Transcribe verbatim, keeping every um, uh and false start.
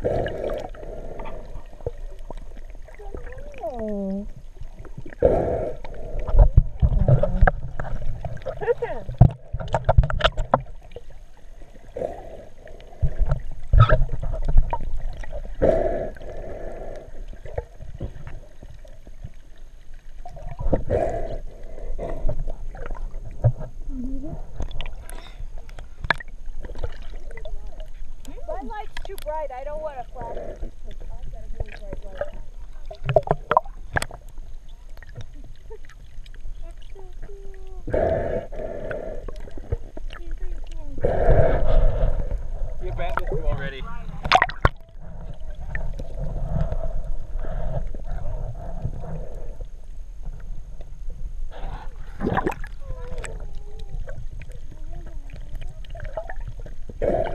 Oh. My light's too bright. I don't want to flash it because I've got a really bright light. You abandoned you already. Yeah.